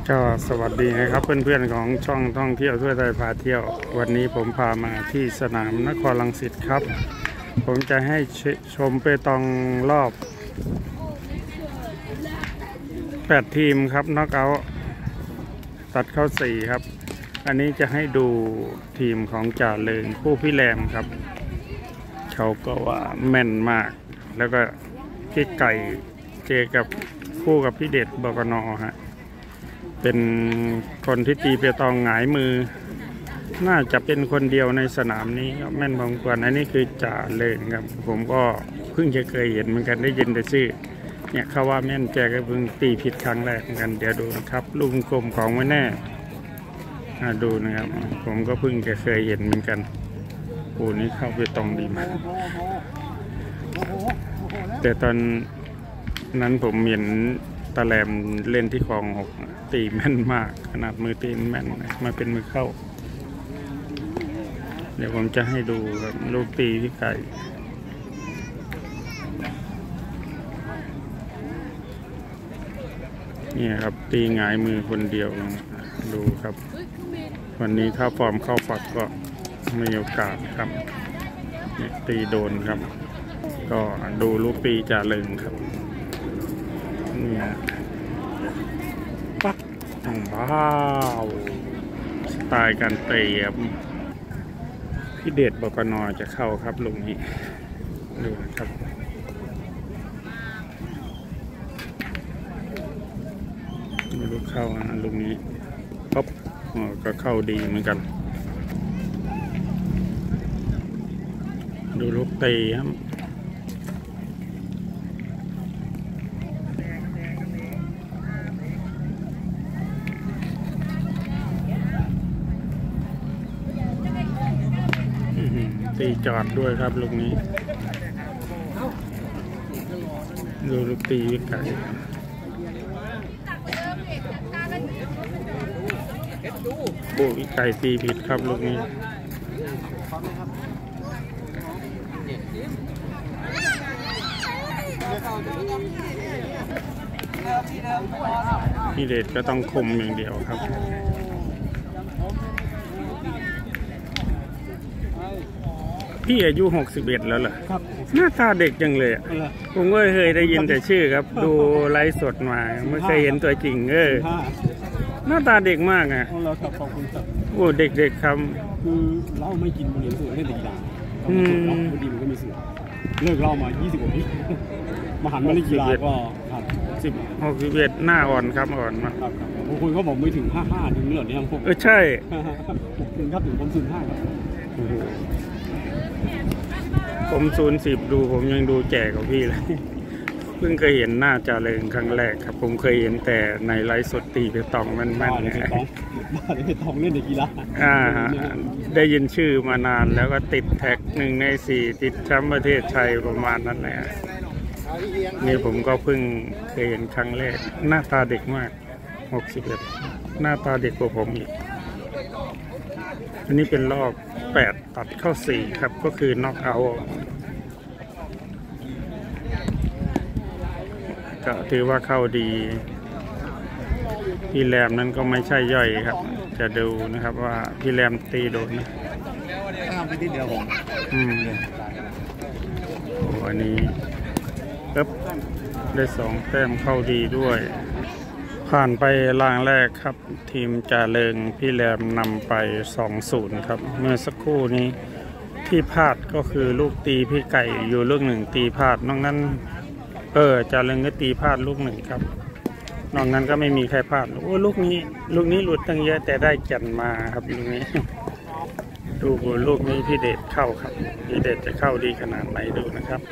ก็สวัสดีนะครับเพื่อนๆของช่องท่องเที่ยวทั่วไทยพาเที่ยววันนี้ผมพามาที่สนามนครรังสิตครับผมจะให้ชมเปตองรอบ8ทีมครับน็อกเอาท์ตัดเข้า4ครับอันนี้จะให้ดูทีมของจ่าเริงผู้พี่แรมครับเขาก็ว่าแม่นมากแล้วก็พี่ไก่เจอกับคู่กับพี่เด็ดบกน.ฮะเป็นคนที่ตีเปตองหงายมือน่าจะเป็นคนเดียวในสนามนี้แม่นพอสมควรอันนี้คือจ่าเริงครับผมก็เพิ่งจะเคยเห็นเหมือนกันได้ยินแต่ชื่อเนี่ยเขาว่าแม่นแกก็เพิ่งตีผิดครั้งแรกเหมือนกันเดี๋ยวดูนะครับลุงกลมของไม่แน่ดูนะครับผมก็เพิ่งจะเคยเห็นเหมือนกันปูนี้เข้าไปตรงดีมากแต่ตอนนั้นผมเห็นตะแลมเล่นที่คลอง6ตีแม่นมากขนาดมือตีแม่นมาเป็นมือเข้าเดี๋ยวผมจะให้ดูครับลูกตีพี่ไก่นี่ครับตีหงายมือคนเดียวดูครับวันนี้ถ้าฟอร์มเข้าฝักก็มีโอกาสครับเนี่ยตีโดนครับก็ดูลูกตีจ่าเริงครับนี่ปักว้าวสไตล์การเตะพี่เดชบกน.จะเข้าครับลุงนี้ดูนะครับไม่รู้เข้านะลุงนี้ป๊บก็เข้าดีเหมือนกันดูลูกเตะครับตีจอดด้วยครับลูกนี้ดูลูกตีวิกไก่โอ้วิกไก่ตีผิดครับลูกนี้พี่เดชก็ต้องคุมอย่างเดียวครับพี่อายุ61แล้วเหรอครับหน้าตาเด็กจังเลยผมก็เคยได้ยินแต่ชื่อครับดูไลฟ์สดมาไม่เคยเห็นตัวจริงหน้าตาเด็กมากอ่ะเราครับขอบคุณครับโอ้เด็กๆครับคือเราไม่กินบุหรี่สูบเล่นแต่กีฬาพอดีมันก็มีเสือเลิกเล่ามา20 กว่าปีมาหันมาเล่นกีฬาก็ครับ61หน้าอ่อนครับอ่อนมากครับบางคนเขาบอกไม่ถึง55ถึงเลือดเนี่ยผมใช่ถึงครับถึงผม05ครับผม010ดูผมยังดูแก่กว่าพี่เลยเพิ่งเคยเห็นหน้าจ่าเริงครั้งแรกครับผมเคยเห็นแต่ในไลฟ์สดตีเปตองมันเนี่ยเปตองเล่นในกีฬาได้ยินชื่อมานานแล้วก็ติดแท็ก1 ใน 4ติดแชมป์ประเทศไทยประมาณนั้นแหละนี่ผมก็เพิ่งเคยเห็นครั้งแรกหน้าตาเด็กมาก61หน้าตาเด็กกว่าผมอีกอันนี้เป็นรอบ8ตัดเข้า4ครับก็คือน็อกเอาท์ก็ถือว่าเข้าดีพี่แรมนั้นก็ไม่ใช่ย่อยครับจะดูนะครับว่าพี่แรมตีโดนนะไปที่เดียวผมวันนี้ปึ๊บได้2 แต้มเข้าดีด้วยผ่านไปล่างแรกครับทีมจ่าเริงพี่แรมนำไป2-0ครับเมื่อสักครู่นี้ที่พลาดก็คือลูกตีพี่ไก่อยู่ลูก1ตีพลาดนอกนั้นจ่าเริงก็ตีพลาดลูก1ครับนอกนั้นก็ไม่มีใครพลาดโอ้ลูกนี้หลุดตั้งเยอะแต่ได้แก่นมาครับลูกนี้ดูลูกนี้พี่เดชเข้าครับพี่เดชจะเข้าดีขนาดไหนดูนะครับ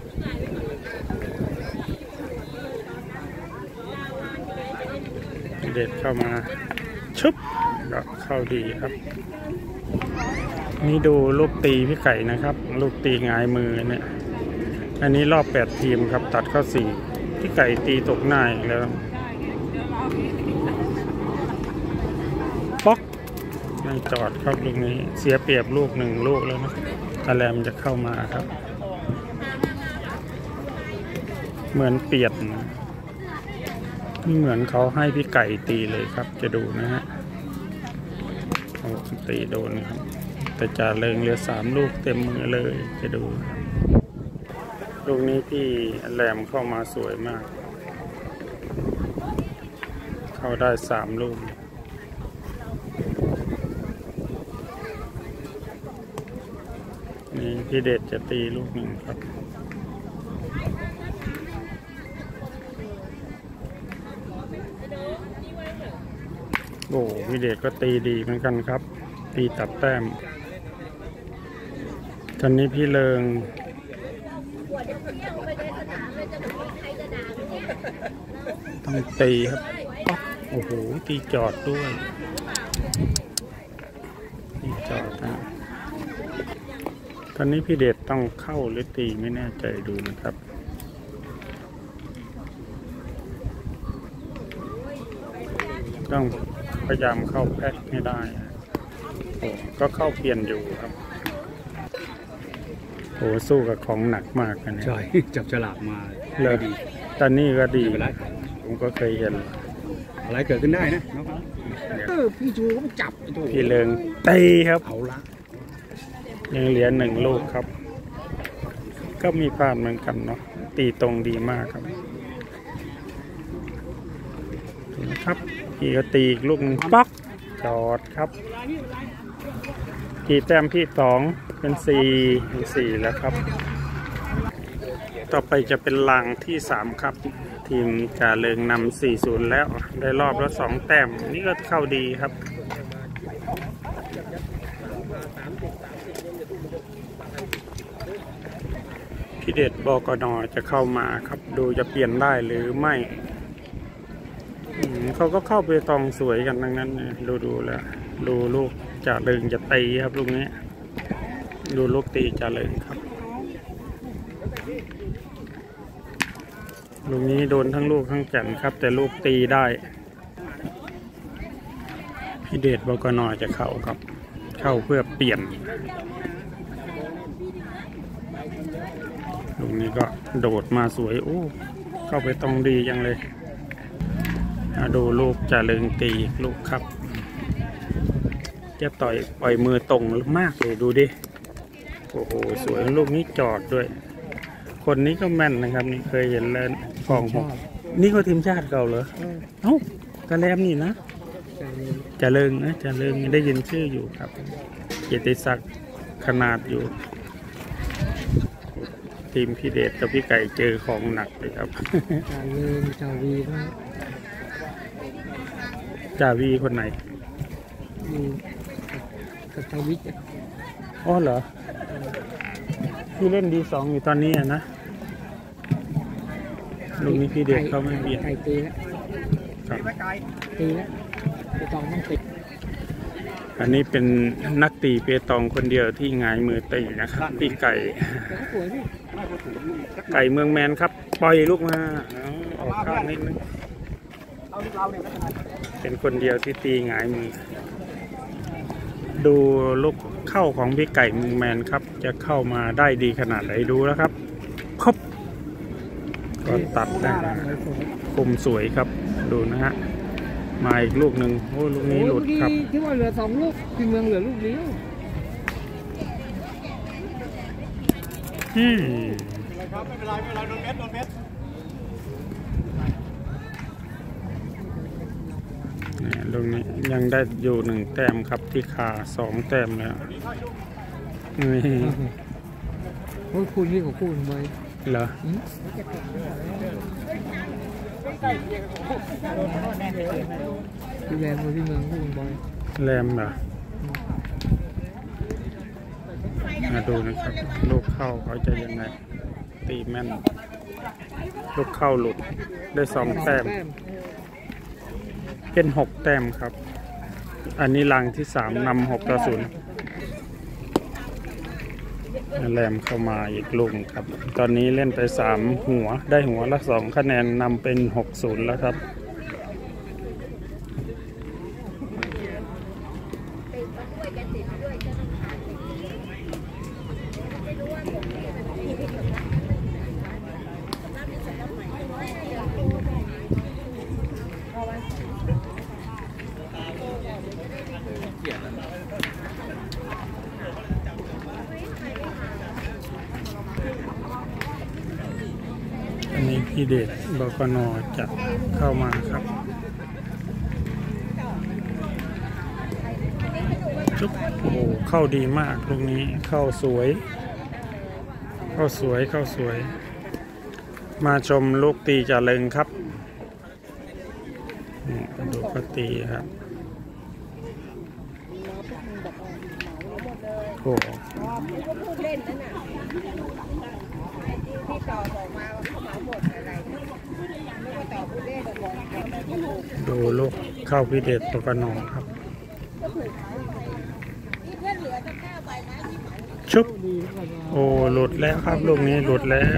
เด็ดเข้ามาชุบก็เข้าดีครับนี่ดูลูกตีพี่ไก่นะครับลูกตีหงายมือเนี่ยอันนี้รอบ8ทีมครับตัดเข้า4พี่ไก่ตีตกหน้าอีกแล้วป๊อกไม่จอดครับลูกนี้เสียเปรียบลูก1 ลูกแล้วนะตะแลมจะเข้ามาครับเหมือนเปียดนี่เหมือนเขาให้พี่ไก่ตีเลยครับจะดูนะฮะเขาตีโดนครับแต่จ่าเริงเหลือ3 ลูกเต็มมือเลยจะดูลูกนี้พี่แหลมเข้ามาสวยมากเข้าได้3 ลูกนี่พี่เดชจะตีลูกหนึ่งครับโอ้พี่เดชก็ตีดีเหมือนกันครับตีตัดแต้มตอนนี้พี่เริงต้องตีครับโอ้โหตีจอดด้วยตีจอดนะตอนนี้พี่เดชต้องเข้าหรือตีไม่แน่ใจดูนะครับต้องพยายามเข้าแพ็คให้ได้โอ้ก็เข้าเปลี่ยนอยู่ครับโอ้สู้กับของหนักมากนะเนี่ยใช่จับฉลากมาเลยดีตอนนี้ก็ดีไปแล้วผมก็เคยเห็นอะไรเกิดขึ้นได้นะพี่ชูก็จับพี่เริงตีครับเอาละยังเหลือ1 ลูกครับก็มีพลาดเหมือนกันเนาะตีตรงดีมากครับนะครับพี่ก็ตีอีกลูกนึงป๊อกจอดครับกี่แต้มพี่2เป็น4แล้วครับต่อไปจะเป็นลางที่3ครับทีมจ่าเริงนำ4-0แล้วได้รอบละ2 แต้มนี่ก็เข้าดีครับพี่เดชบกน.จะเข้ามาครับดูจะเปลี่ยนได้หรือไม่เขาก็เข้าไปตองสวยกันทั้งนั้นดูแล้วดูลูกจ่าเริงจะตีครับลูกนี้ดูลูกตีจ่าเริงครับลูกนี้โดนทั้งลูกทั้งแก่นครับแต่ลูกตีได้พี่เดชบกน.จะเข้าครับเข้าเพื่อเปลี่ยนลูกนี้ก็โดดมาสวยโอ้เข้าไปตรงดีจังเลยดูลูกจ่าเริงตีลูกครับจะปล่อยมือตรงมากเลยดูดิโอ้โหสวยลูกนี้จอดด้วยคนนี้ก็แม่นนะครับนี่เคยเห็นแล้วฟองนี่ก็ทีมชาติเก่าเหรอเอ้ากระแลมนี่นะจ่าเริงนะจ่าเริงได้ยินชื่ออยู่ครับเกียรติศักดิ์ขนาดอยู่ทีมพี่เดชกับพี่ไก่เจอของหนักเลยครับจ่าเริงจ่าวีนะจ่าวีคนไหนกับจ่าวิทย์อ๋อเหรอพี่เล่นD2อยู่ตอนนี้นะลูกนี้พี่เดชเขาไม่เบียดไก่ตีแล้วครับตีแล้วไปตองต้องติดอันนี้เป็นนักตีเปตองคนเดียวที่หงายมือตีนะครับพี่ไก่ไก่เมืองแมนครับปล่อยลูกมาออกข้างนิดนึงเป็นคนเดียวที่ตีหงายมือดูลูกเข้าของพี่ไก่เมืองแมนครับจะเข้ามาได้ดีขนาดไหนดูแล้วครับครบก็ตัดได้คมสวยครับดูนะฮะมาอีกลูกหนึ่งโอ้ลูกนี้หลุดครับที่ว่าเหลือ2 ลูกพี่เมืองเหลือลูกเดียวไม่เป็นไรโดนเม็ดลูกนี้ยังได้อยู่1 แต้มครับที่ขา2 แต้มแล้วโอ้ยคุณนี่ของคุณไปเหรอพี่แรมพี่เมืองคุณบอยแรมเหรอมาดูนะครับลูกเข้าเขาจะยังไงตีแม่นลูกเข้าหลุดได้2 แต้มเป็น6 แต้มครับอันนี้ลังที่3นำ6-0แรมเข้ามาอีกลูกครับตอนนี้เล่นไป3 หัวได้หัวละ2 คะแนนนำเป็น6-0แล้วครับพี่เดชบกน.จะเข้ามาครับจุ๊บโอ้โหเข้าดีมากลูกนี้เข้าสวยเข้าสวยเข้าสวยมาชมลูกตีจ่าเริงครับดูก็ตีครับโอ้ดูลูกเข้าพิเดชบกน.ครับชุบโอ้หลุดแล้วครับลูกนี้หลุดแล้ว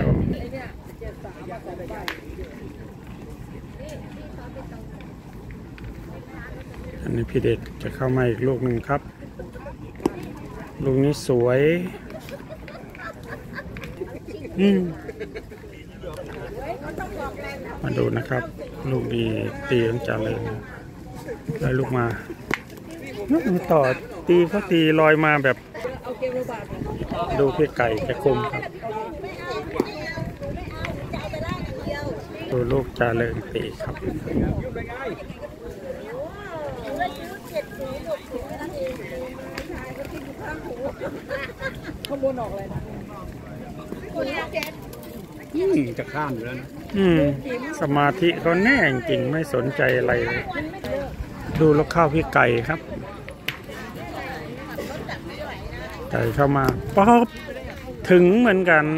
อันนี้พี่เดชจะเข้ามาอีกลูกหนึ่งครับลูกนี้สวยมาดูนะครับลูกดีตีของจ่าเริงได้ลูกมาต่อตีเขาตีลอยมาแบบดูพี่ไก่จะคมครับดูลูกจ่าเริงตีครับข้างบนออกเลยนะจะข้ามอยู่แล้วนะสมาธิเขาแน่จริงไม่สนใจอะไรเลยดูลูกข้าวพี่ไก่ครับไก่เข้ามาป๊อบถึงเหมือนกัน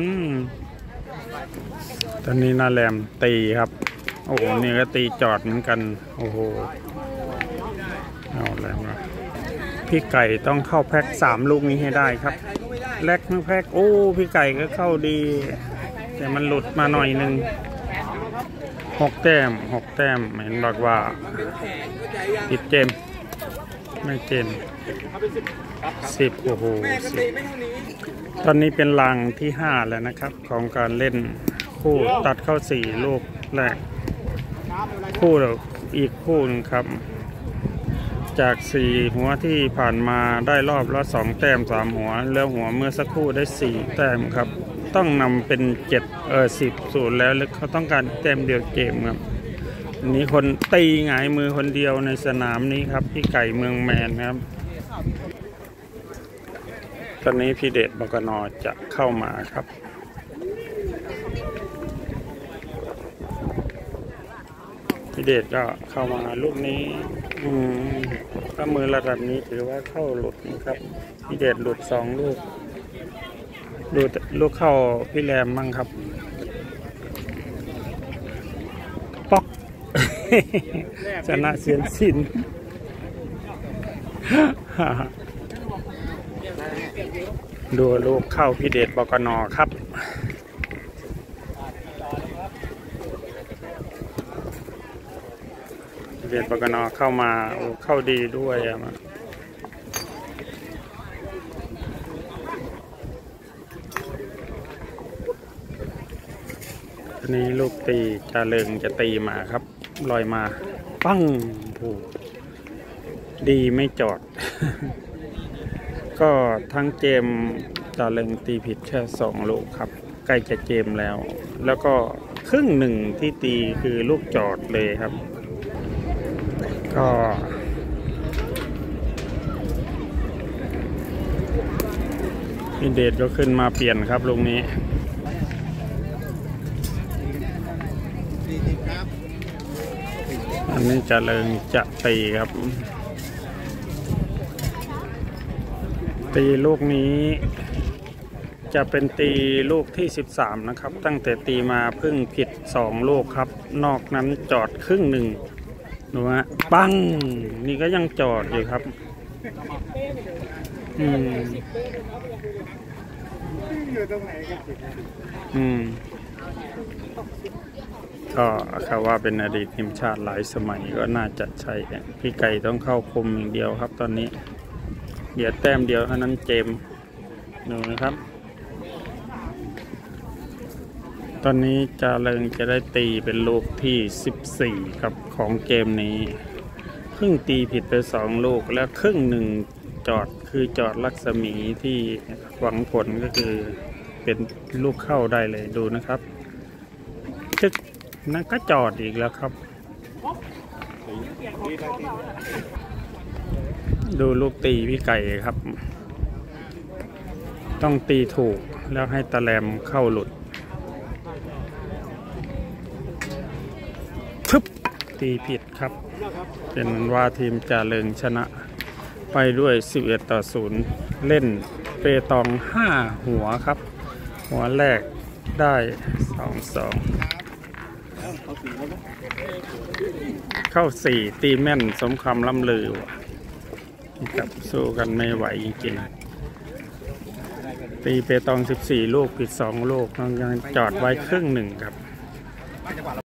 ตอนนี้นาแหลมตีครับโอ้โหนี่ก็ตีจอดเหมือนกันโอ้โหเอาแล้วนะพี่ไก่ต้องเข้าแพ็ค3ลูกนี้ให้ได้ครับแลกนึงแพ็คโอ้พี่ไก่ก็เข้าดีแต่มันหลุดมาหน่อยนึง6 แต้มเห็นบอกว่าติดเจมไม่เจม10โอ้โห10ตอนนี้เป็นลังที่5แล้วนะครับของการเล่นคู่ตัดเข้า4ลูกแรกคู่อีกคู่นึงครับจาก4หัวที่ผ่านมาได้รอบละ2 แต้ม3หัวแล้วหัวเมื่อสักครู่ได้4 แต้มครับต้องนำเป็น10-0แล้วแล้วเขาต้องการแต้มเดียวเกมครับนี้คนตีหงายมือคนเดียวในสนามนี้ครับพี่ไก่เมืองแมนครับตอนนี้พี่เดชบกน.จะเข้ามาครับพี่เดชก็เข้ามาลูกนี้ถ้ามือระดับนี้ถือว่าเข้าหลุดนะครับพี่เดชหลุด2 ลูกดูลูกเข้าพี่แรมมั่งครับป๊อก ชนะเสียนสิน ดูลูกเข้าพี่เดชบกน.ครับพี่เดชบกน.เข้ามาเข้าดีด้วยมานี้ลูกตีจ่าเริงจะตีมาครับลอยมาปั้งผูดีไม่จอด ก็ทั้งเกมจ่าเริงตีผิดแค่2 ลูกครับใกล้จะเกมแล้วก็ครึ่งหนึ่งที่ตีคือลูกจอดเลยครับก็พี่เดชก็ขึ้นมาเปลี่ยนครับลูกนี้อันนี้จ่าเริงจะตีครับตีลูกนี้จะเป็นตีลูกที่13นะครับตั้งแต่ตีมาเพิ่งผิด2 ลูกครับนอกนั้นจอดครึ่งหนึ่งดูฮะปังนี่ก็ยังจอดอยู่ครับก็เขาว่าเป็นอดีตทีมชาติหลายสมัยก็น่าจะใช่พี่ไก่ต้องเข้าคุมอย่างเดียวครับตอนนี้เดี๋ยวแต้มเดียวเท่านั้นเจมดูนะครับตอนนี้จ่าเริงจะได้ตีเป็นลูกที่14ครับของเกมนี้เพิ่งตีผิดไป2 ลูกแล้วครึ่งหนึ่งจอดคือจอดลักษมีที่หวังผลก็คือเป็นลูกเข้าได้เลยดูนะครับจึ๊กนั่นก็จอดอีกแล้วครับ ดูลูกตีพี่ไก่ครับ ต้องตีถูกแล้วให้ตะแลมเข้าหลุดทึบตีผิดครับ เป็นว่าทีมจ่าเริงชนะไปด้วย11-0 เล่นเปตอง5หัวครับ หัวแรกได้2-2 เข้า4ตีแม่นสมคำล่ำลือกับสู้กันไม่ไหวจริงๆตีเปตอง14 ลูกผิด2 ลูกยังจอดไว้ครึ่งหนึ่งครับ